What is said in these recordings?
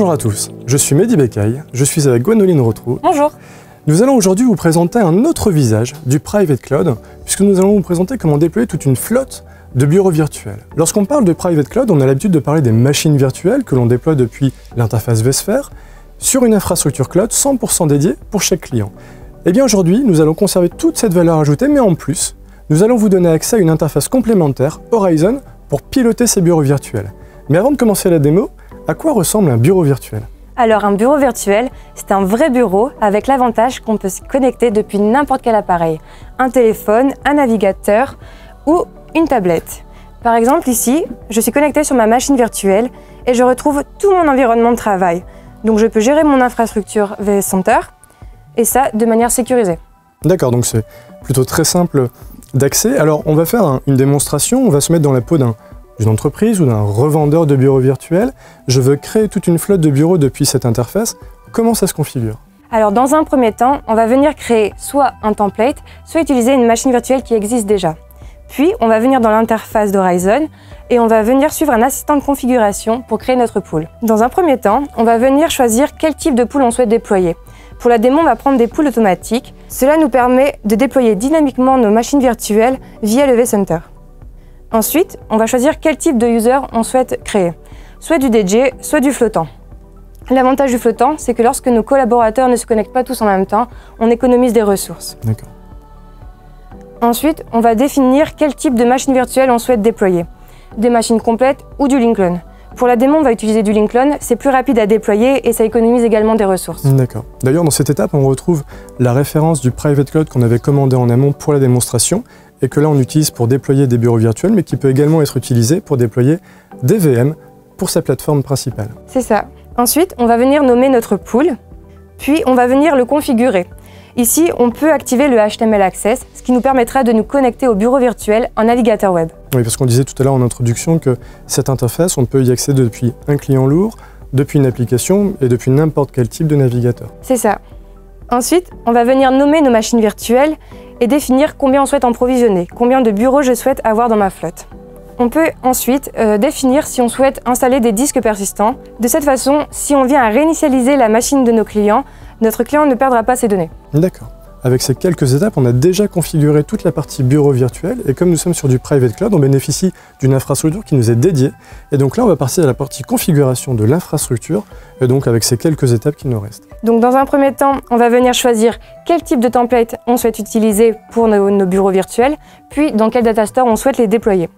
Bonjour à tous, je suis Mehdi Bekay, je suis avec Gwendoline Rotrou. Bonjour. Nous allons aujourd'hui vous présenter un autre visage du Private Cloud, puisque nous allons vous présenter comment déployer toute une flotte de bureaux virtuels. Lorsqu'on parle de Private Cloud, on a l'habitude de parler des machines virtuelles que l'on déploie depuis l'interface vSphere sur une infrastructure cloud 100% dédiée pour chaque client. Et bien aujourd'hui, nous allons conserver toute cette valeur ajoutée, mais en plus, nous allons vous donner accès à une interface complémentaire, Horizon, pour piloter ces bureaux virtuels. Mais avant de commencer la démo, à quoi ressemble un bureau virtuel ? Alors un bureau virtuel, c'est un vrai bureau avec l'avantage qu'on peut se connecter depuis n'importe quel appareil. Un téléphone, un navigateur ou une tablette. Par exemple ici, je suis connectée sur ma machine virtuelle et je retrouve tout mon environnement de travail. Donc je peux gérer mon infrastructure vCenter et ça de manière sécurisée. D'accord, donc c'est plutôt très simple d'accès. Alors on va faire une démonstration, on va se mettre dans la peau d'une entreprise ou d'un revendeur de bureaux virtuels. Je veux créer toute une flotte de bureaux depuis cette interface. Comment ça se configure ? Alors dans un premier temps, on va venir créer soit un template, soit utiliser une machine virtuelle qui existe déjà. Puis on va venir dans l'interface d'Horizon et on va venir suivre un assistant de configuration pour créer notre pool. Dans un premier temps, on va venir choisir quel type de pool on souhaite déployer. Pour la démo, on va prendre des pools automatiques. Cela nous permet de déployer dynamiquement nos machines virtuelles via le vCenter. Ensuite, on va choisir quel type de user on souhaite créer, soit du DJ, soit du flottant. L'avantage du flottant, c'est que lorsque nos collaborateurs ne se connectent pas tous en même temps, on économise des ressources. D'accord. Ensuite, on va définir quel type de machine virtuelle on souhaite déployer, des machines complètes ou du link clone. Pour la démo, on va utiliser du link clone, c'est plus rapide à déployer et ça économise également des ressources. D'accord. D'ailleurs, dans cette étape, on retrouve la référence du Private Cloud qu'on avait commandé en amont pour la démonstration et que là, on utilise pour déployer des bureaux virtuels, mais qui peut également être utilisé pour déployer des VM pour sa plateforme principale. C'est ça. Ensuite, on va venir nommer notre pool, puis on va venir le configurer. Ici, on peut activer le HTML Access, ce qui nous permettra de nous connecter au bureau virtuel en navigateur web. Oui, parce qu'on disait tout à l'heure en introduction que cette interface, on peut y accéder depuis un client lourd, depuis une application et depuis n'importe quel type de navigateur. C'est ça. Ensuite, on va venir nommer nos machines virtuelles et définir combien on souhaite en provisionner, combien de bureaux je souhaite avoir dans ma flotte. On peut ensuite définir si on souhaite installer des disques persistants. De cette façon, si on vient à réinitialiser la machine de nos clients, notre client ne perdra pas ses données. D'accord. Avec ces quelques étapes, on a déjà configuré toute la partie bureau virtuel et comme nous sommes sur du Private Cloud, on bénéficie d'une infrastructure qui nous est dédiée. Et donc là, on va passer à la partie configuration de l'infrastructure et donc avec ces quelques étapes qui nous restent. Donc dans un premier temps, on va venir choisir quel type de template on souhaite utiliser pour nos bureaux virtuels, puis dans quel data store on souhaite les déployer.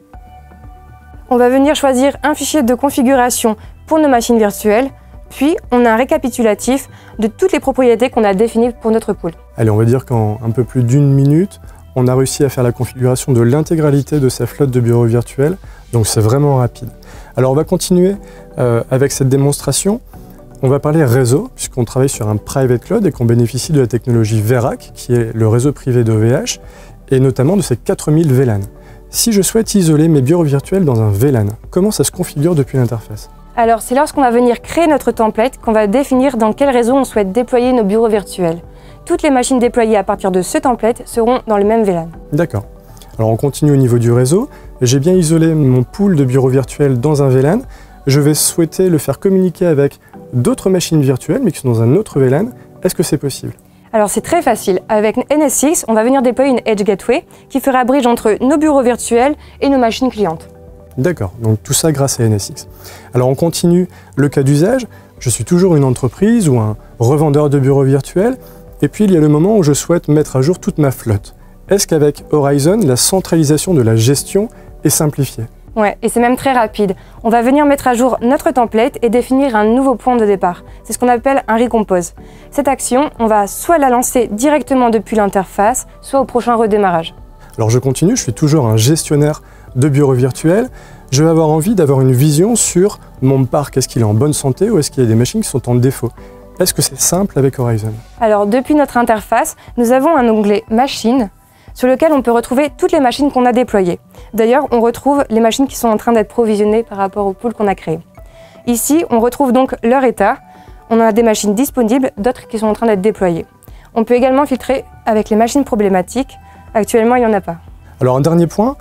On va venir choisir un fichier de configuration pour nos machines virtuelles, puis on a un récapitulatif de toutes les propriétés qu'on a définies pour notre pool. Allez, on va dire qu'en un peu plus d'une minute, on a réussi à faire la configuration de l'intégralité de sa flotte de bureaux virtuels, donc c'est vraiment rapide. Alors on va continuer avec cette démonstration. On va parler réseau, puisqu'on travaille sur un Private Cloud et qu'on bénéficie de la technologie VERAC, qui est le réseau privé d'OVH, et notamment de ces 4000 VLAN. Si je souhaite isoler mes bureaux virtuels dans un VLAN, comment ça se configure depuis l'interface ? Alors c'est lorsqu'on va venir créer notre template qu'on va définir dans quel réseau on souhaite déployer nos bureaux virtuels. Toutes les machines déployées à partir de ce template seront dans le même VLAN. D'accord. Alors on continue au niveau du réseau. J'ai bien isolé mon pool de bureaux virtuels dans un VLAN. Je vais souhaiter le faire communiquer avec d'autres machines virtuelles mais qui sont dans un autre VLAN. Est-ce que c'est possible ? Alors c'est très facile. Avec NSX, on va venir déployer une Edge Gateway qui fera bridge entre nos bureaux virtuels et nos machines clientes. D'accord, donc tout ça grâce à NSX. Alors on continue le cas d'usage. Je suis toujours une entreprise ou un revendeur de bureaux virtuels. Et puis il y a le moment où je souhaite mettre à jour toute ma flotte. Est-ce qu'avec Horizon, la centralisation de la gestion est simplifiée ? Ouais, et c'est même très rapide. On va venir mettre à jour notre template et définir un nouveau point de départ. C'est ce qu'on appelle un recompose. Cette action, on va soit la lancer directement depuis l'interface, soit au prochain redémarrage. Alors je continue, je suis toujours un gestionnaire de bureaux virtuels. Je vais avoir envie d'avoir une vision sur mon parc. Est-ce qu'il est en bonne santé ou est-ce qu'il y a des machines qui sont en défaut ? Est-ce que c'est simple avec Horizon ? Alors depuis notre interface, nous avons un onglet Machines sur lequel on peut retrouver toutes les machines qu'on a déployées. D'ailleurs, on retrouve les machines qui sont en train d'être provisionnées par rapport au pool qu'on a créé. Ici, on retrouve donc leur état. On a des machines disponibles, d'autres qui sont en train d'être déployées. On peut également filtrer avec les machines problématiques. Actuellement, il n'y en a pas. Alors un dernier point,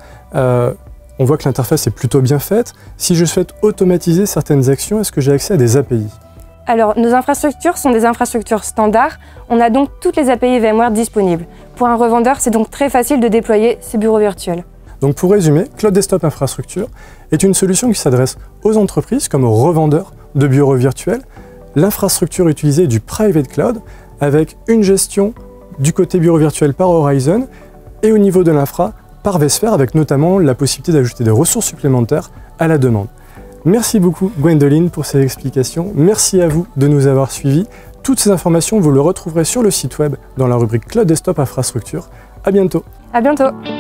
on voit que l'interface est plutôt bien faite. Si je souhaite automatiser certaines actions, est-ce que j'ai accès à des API ? Alors, nos infrastructures sont des infrastructures standards. On a donc toutes les API VMware disponibles. Pour un revendeur, c'est donc très facile de déployer ces bureaux virtuels. Donc pour résumer, Cloud Desktop Infrastructure est une solution qui s'adresse aux entreprises comme aux revendeurs de bureaux virtuels. L'infrastructure utilisée est du private cloud avec une gestion du côté bureau virtuel par Horizon et au niveau de l'infra par vSphere avec notamment la possibilité d'ajouter des ressources supplémentaires à la demande. Merci beaucoup Gwendoline pour ces explications. Merci à vous de nous avoir suivis. Toutes ces informations, vous les retrouverez sur le site web dans la rubrique Cloud Desktop Infrastructure. À bientôt. À bientôt.